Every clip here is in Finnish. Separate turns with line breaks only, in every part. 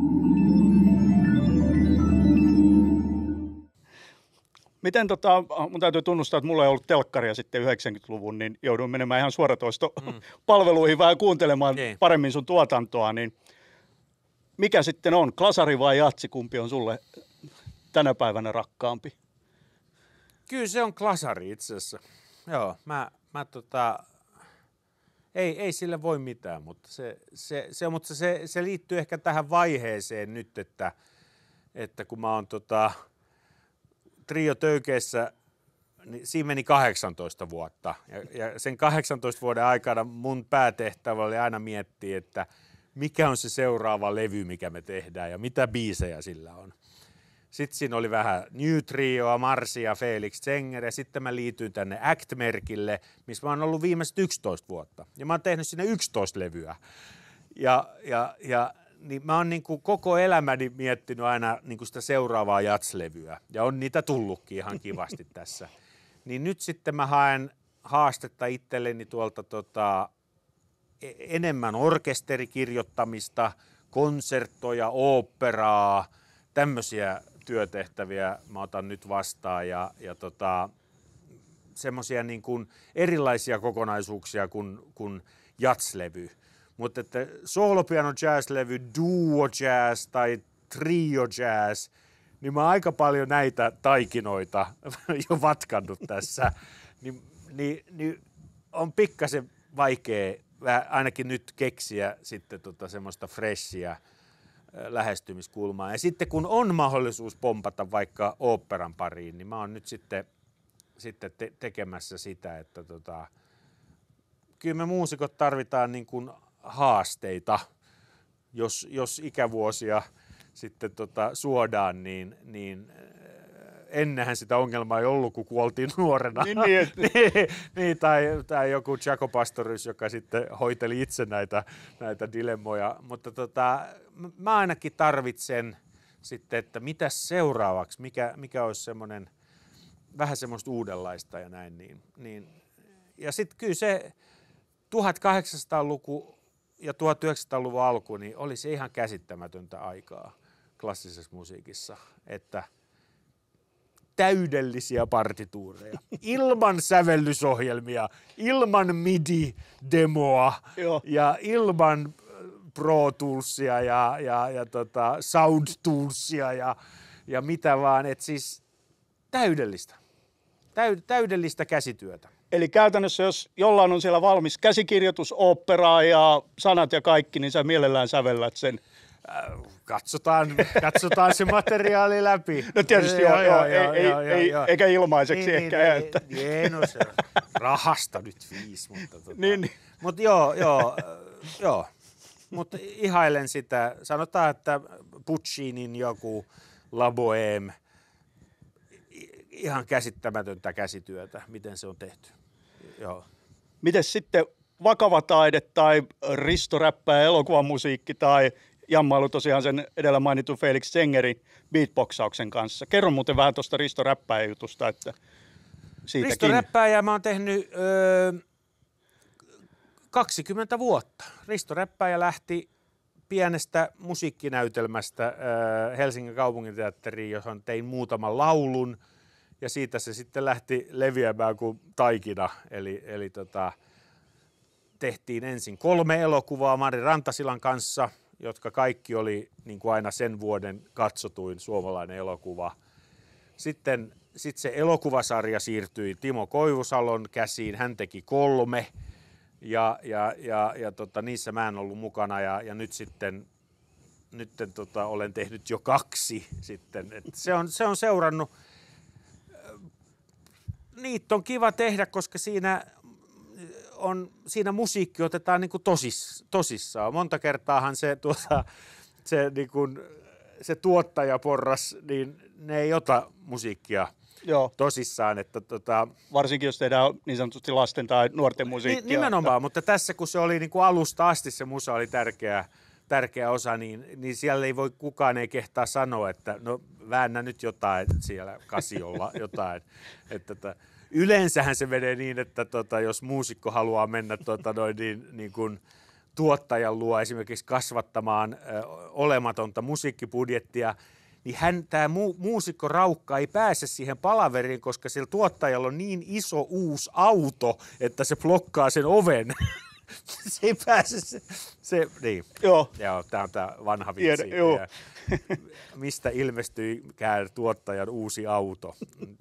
Miten mun täytyy tunnustaa, että mulla ei ollut telkkaria sitten 90-luvun, niin jouduin menemään ihan suoratoistopalveluihin vähän kuuntelemaan paremmin sun tuotantoa, niin mikä sitten on, klasari vai jatsi, kumpi on sulle tänä päivänä rakkaampi?
Kyllä se on klasari itse asiassa. Joo, ei sille voi mitään, mutta se liittyy ehkä tähän vaiheeseen nyt, että kun mä oon Trio Töykeissä, niin siinä meni 18 vuotta. Ja sen 18 vuoden aikana mun päätehtävä oli aina miettiä, että mikä on se seuraava levy, mikä me tehdään ja mitä biisejä sillä on. Sitten siinä oli vähän New Trioa, Marsia, Felix Zenger ja sitten mä liityin tänne Act-merkille, missä mä oon ollut viimeiset 11 vuotta. Ja mä oon tehnyt sinne 11 levyä. Niin mä oon niinku koko elämäni miettinyt aina niinku sitä seuraavaa jatslevyä. Ja on niitä tullutkin ihan kivasti tässä. Niin nyt sitten mä haen haastetta itselleni tuolta enemmän orkesterikirjoittamista, konserttoja, oopperaa, tämmöisiä työtehtäviä mä otan nyt vastaan ja semmoisia niin kuin erilaisia kokonaisuuksia kuin jatslevy. Mutta että soolopiano jazzlevy, duo jazz tai trio jazz, niin mä oon aika paljon näitä taikinoita jo vatkannut tässä. Niin on pikkasen vaikea ainakin nyt keksiä sitten semmoista freshia lähestymiskulmaa. Ja sitten kun on mahdollisuus pompata vaikka oopperan pariin, niin mä oon nyt sitten tekemässä sitä, että kyllä me muusikot tarvitaan niin kuin haasteita, jos ikävuosia sitten suodaan, niin ennenhän sitä ongelmaa ei ollut, kun kuoltiin nuorena. Niin, tai joku Jaco Pastorius, joka sitten hoiteli itse näitä dilemmoja. Mutta mä ainakin tarvitsen sitten, että mitä seuraavaksi, mikä olisi semmoinen vähän semmoista uudenlaista ja näin. Ja sitten kyllä se 1800-luku ja 1900-luvun alku, niin oli se ihan käsittämätöntä aikaa klassisessa musiikissa, että täydellisiä partituureja, ilman sävellysohjelmia, ilman MIDI-demoa ja ilman Pro Toolsia ja Sound Toolsia ja mitä vaan, että siis täydellistä käsityötä.
Eli käytännössä, jos jollain on siellä valmis käsikirjoitus, oopperaa ja sanat ja kaikki, niin sä mielellään sävellät sen.
Katsotaan se materiaali läpi.
No tietysti eikä ilmaiseksi ehkä.
No se rahasta nyt 5, mutta
niin.
Mutta joo. Mutta ihailen sitä. Sanotaan, että Puccinin joku La Bohème, ihan käsittämätöntä käsityötä, miten se on tehty. Joo.
Mites sitten vakava taide tai ristoräppä ja elokuvamusiikki tai jammailu tosiaan sen edellä mainitun Felix Zengerin beatboxauksen kanssa. Kerro muuten vähän tuosta ristoräppäjän jutusta, että siitäkin.
Ristoräppäjää mä oon tehnyt 20 vuotta. Ristoräppäjä lähti pienestä musiikkinäytelmästä Helsingin kaupunginteatteriin, johon tein muutaman laulun ja siitä se sitten lähti leviämään kuin taikina. Eli tehtiin ensin 3 elokuvaa Mari Rantasilan kanssa, jotka kaikki oli niin kuin aina sen vuoden katsotuin suomalainen elokuva. Sitten se elokuvasarja siirtyi Timo Koivusalon käsiin, hän teki 3 ja niissä mä en ollut mukana ja nyt olen tehnyt jo 2 sitten. Et se on seurannut. Niitä on kiva tehdä, koska siinä musiikki otetaan niin kuin tosissaan. Monta kertaahan se tuottajaporras, niin ne ei ota musiikkia tosissaan. Että
varsinkin jos tehdään niin sanotusti lasten tai nuorten musiikkia.
Nimenomaan, mutta tässä kun se oli niin kuin alusta asti se musa oli tärkeä osa, niin siellä ei voi kukaan ei kehtaa sanoa, että no väännä nyt jotain siellä kasiolla jotain. Yleensähän se menee niin, että jos muusikko haluaa mennä niin kuin tuottajan luo esimerkiksi kasvattamaan olematonta musiikkibudjettia, niin tämä muusikko Raukka ei pääse siihen palaveriin, koska sillä tuottajalla on niin iso uusi auto, että se blokkaa sen oven. Se ei pääse, niin. Joo, tämä on tämä vanha vitsi. Mistä ilmestyikään tuottajan uusi auto.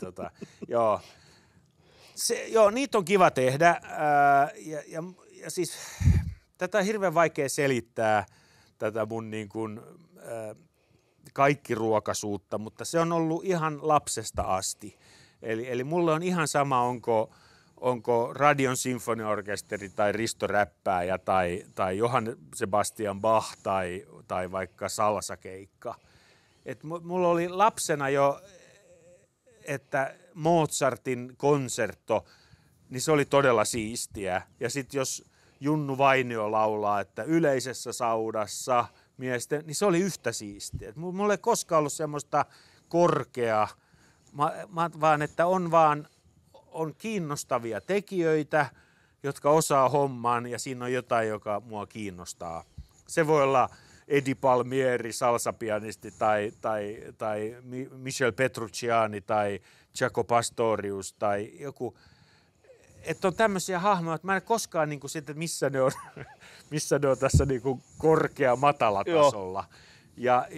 Niitä on kiva tehdä. Ja siis tätä on hirveän vaikea selittää, tätä mun niin kuin, kaikkiruokaisuutta, mutta se on ollut ihan lapsesta asti. Eli mulle on ihan sama, onko Radion sinfoniaorkesteri tai Risto Räppääjä tai Johann Sebastian Bach tai vaikka salsakeikka. Et mulla oli lapsena jo, että Mozartin konsertto, niin se oli todella siistiä. Ja sitten jos Junnu Vainio laulaa, että yleisessä saudassa miesten, niin se oli yhtä siistiä. Mulla ei koskaan ollut semmoista korkeaa, vaan että on kiinnostavia tekijöitä, jotka osaa homman ja siinä on jotain, joka mua kiinnostaa. Se voi olla Edi Palmieri, salsapianisti tai Michel Petrucciani tai Jaco Pastorius tai joku. Että on tämmöisiä hahmoja, että mä en koskaan niin kuin sit, että missä ne on tässä niin kuin korkea-matala-tasolla. Ja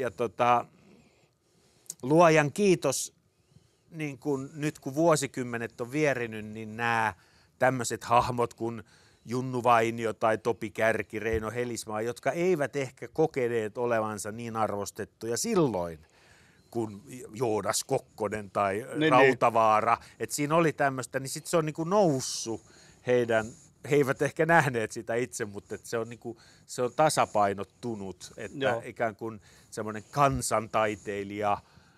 luojan kiitos, niin kun, nyt kun vuosikymmenet on vierinyt, niin nämä tämmöiset hahmot kuin Junnu Vainio tai Topi Kärki, Reino Helismaa, jotka eivät ehkä kokeneet olevansa niin arvostettuja silloin, kuin Joonas Kokkonen tai Rautavaara, että siinä oli tämmöistä, niin sitten se on niinku noussut he eivät ehkä nähneet sitä itse, mutta se on, niinku, se on tasapainottunut, että ikään kuin semmoinen kansantaiteilija,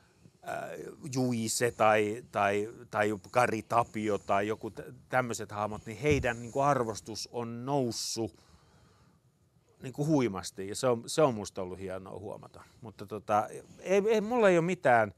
Juise tai Kari Tapio tai joku tämmöiset hahmot, niin heidän niinku arvostus on noussut niinku huimasti ja se on musta ollut hienoa huomata. Mutta ei mulla ei ole mitään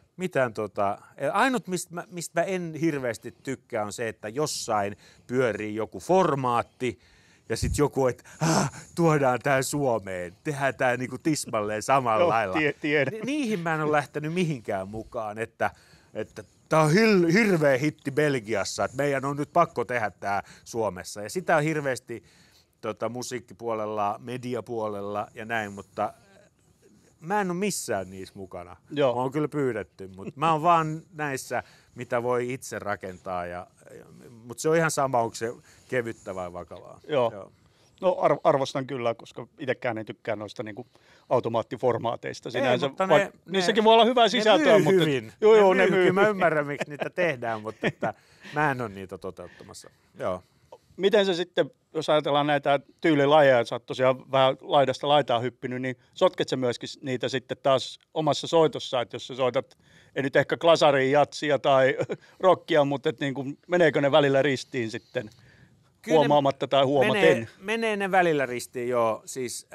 ainut mistä mä en hirveästi tykkää on se, että jossain pyörii joku formaatti ja sitten joku, että tuodaan tää Suomeen, tehdään tää niinku tismalleen samalla lailla. Niihin mä en ole lähtenyt mihinkään mukaan, että tää on hirveä hitti Belgiassa, että meidän on nyt pakko tehdä tää Suomessa. Ja sitä on hirveästi musiikkipuolella, mediapuolella ja näin, mutta mä en ole missään niissä mukana. Mä oon kyllä pyydetty, mutta mä oon vaan näissä, mitä voi itse rakentaa. Mutta se on ihan sama, onko se kevyttä vai vakavaa. Joo.
No arvostan kyllä, koska itsekään en tykkää noista niinku automaattiformaateista. Sinänsä, niissäkin voi olla hyvää sisältöä.
Ne myy hyvin. Joo, ne myy. Mä ymmärrän, miksi niitä tehdään, mutta että mä en ole niitä toteuttamassa. Joo.
Miten se sitten, jos ajatellaan näitä tyylilajeja, sä oot tosiaan vähän laidasta laitaan hyppinyt, niin sotket sä myöskin niitä sitten taas omassa soitossa, että jos sä soitat, ei nyt ehkä klasaria, jatsia tai rockia, mutta et niin kuin, meneekö ne välillä ristiin sitten kyllä huomaamatta tai huomaten?
Menee ne välillä ristiin, joo. Siis,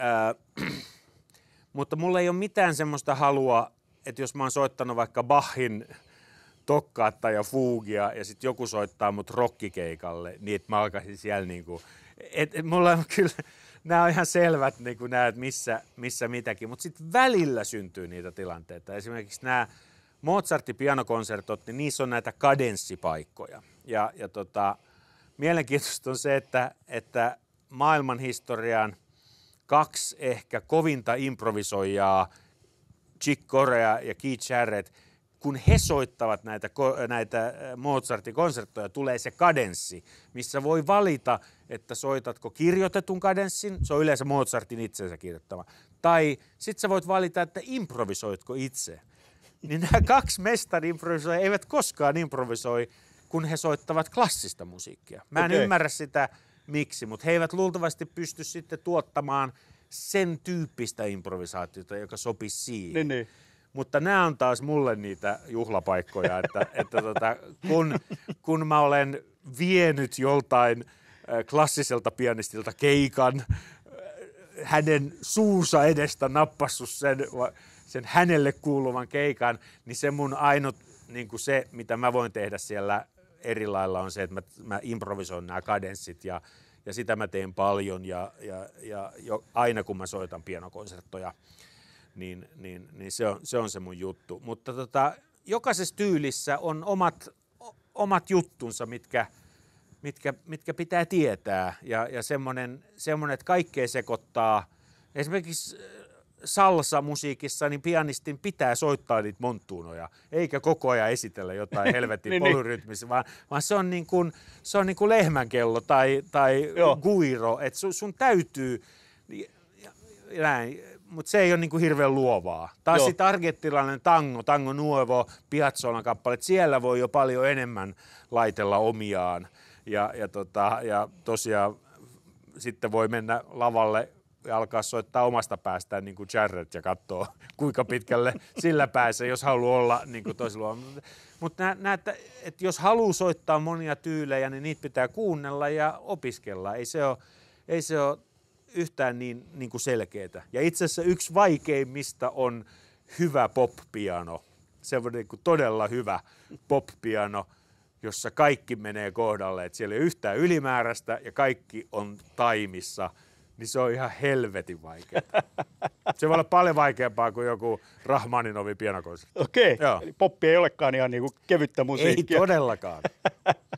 mutta mulla ei ole mitään semmoista halua, että jos mä oon soittanut vaikka Bachin Toccata ja Fugia ja sitten joku soittaa mut rockikeikalle, niin että mä alkaisin siellä niinku, mulla on kyllä, nämä on ihan selvät niinku nämä, että missä mitäkin, mutta sitten välillä syntyy niitä tilanteita. Esimerkiksi nämä Mozartin pianokonsertot, niin niissä on näitä kadenssipaikkoja. Ja mielenkiintoista on se, että maailmanhistorian 2 ehkä kovinta improvisoijaa, Chick Corea ja Keith Jarrett, kun he soittavat näitä Mozartin konserttoja, tulee se kadenssi, missä voi valita, että soitatko kirjoitetun kadenssin, se on yleensä Mozartin itsensä kirjoittama, tai sitten sä voit valita, että improvisoitko itse. Niin nämä 2 mestari-improvisoijaa eivät koskaan improvisoi, kun he soittavat klassista musiikkia. Mä en ymmärrä sitä miksi, mutta he eivät luultavasti pysty sitten tuottamaan sen tyyppistä improvisaatiota, joka sopisi siihen.
Niin.
Mutta nämä on taas mulle niitä juhlapaikkoja, että kun mä olen vienyt joltain klassiselta pianistilta keikan, hänen suusa edestä nappassut sen hänelle kuuluvan keikan, niin se mun ainut, niin kuin se, mitä mä voin tehdä siellä eri lailla on se, että mä improvisoin nämä kadenssit ja sitä mä teen paljon ja aina kun mä soitan pianokonserttoja, niin se on se mun juttu. Mutta jokaisessa tyylissä on omat juttunsa, mitkä pitää tietää ja semmoinen, että kaikkea sekoittaa. Esimerkiksi salsa-musiikissa niin pianistin pitää soittaa niitä monttuunoja, eikä koko ajan esitellä jotain helvetin polyrytmisiä, vaan se on niin kuin lehmänkello tai guiro, että sun täytyy näin. Mutta se ei ole niinku hirveän luovaa. Taas sitten argentinilainen tango nuovo, Piazzolan kappaleet, siellä voi jo paljon enemmän laitella omiaan. Ja tosiaan sitten voi mennä lavalle ja alkaa soittaa omasta päästään niin kuin Jarrett ja katsoa, kuinka pitkälle sillä pääsee, jos haluaa olla niin kuin toisella. Mutta että jos haluaa soittaa monia tyylejä, niin niitä pitää kuunnella ja opiskella. Ei se ole yhtään niin kuin selkeätä. Ja itse asiassa yksi vaikeimmista on hyvä pop-piano. Se on niin kuin todella hyvä pop-piano, jossa kaikki menee kohdalle. Että siellä ei ole yhtään ylimääräistä ja kaikki on taimissa. Niin se on ihan helvetin vaikeaa. Se voi olla paljon vaikeampaa kuin joku Rahmaninovi pianokonsertti.
Okei, eli poppi ei olekaan ihan niin kuin kevyttä musiikkia.
Ei todellakaan.